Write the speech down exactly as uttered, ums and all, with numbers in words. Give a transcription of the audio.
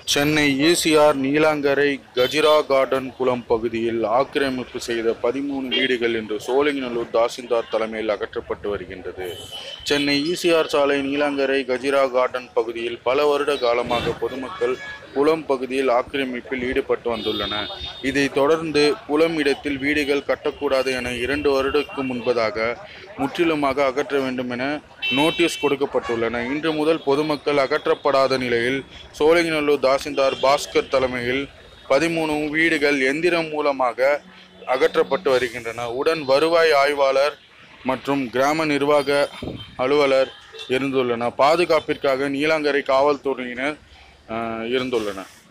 Chennai ECR Neelankarai Kajira garden குளம் பகுதியில் ஆக்கிரமிப்பு செய்த பதிமூணு வீடுகள் இன்று சோழிங்கநல்லூர் தாசில்தார் தலைமையில் அகற்றப்பட்டு வருகின்றது. சென்னை ஈசிஆர் சாலை நீலாங்கரை கஜிரா கார்டன் பகுதியில் பல வருட காலமாக பொதுமக்கள் குளம் பகுதியில் ஆக்கிரமிப்பில் ஈடுபட்டு வந்துள்ளனர். இதைத் தொடர்ந்து குளம் இடத்தில் வீடுகள் கட்டக்கூடாது என இரண்டு வருடத்துக்கு முன்பதாக முற்றிலுமாக அகற்ற வேண்டும் என நோட்டீஸ் கொடுக்கப்பட்டுள்ளன. இன்று முதல் பொதுமக்கள் அகற்றப்படாத நிலையில் சோழிங்கநல்லூர் தாசில்தார் பாஸ்கர் தலைமையில் பதிமூணு வீடுகள் எந்திரம் மூலமாக அகற்றப்பட்டு வருகின்றன. உடன் வருவாய் ஆய்வாளர் மற்றும் கிராம நிர்வாக அலுவலர் இருந்துள்ளனர். பாதுகாப்பிற்காக நீலாங்கரை காவல்துறையினர் இருந்துள்ளனர்.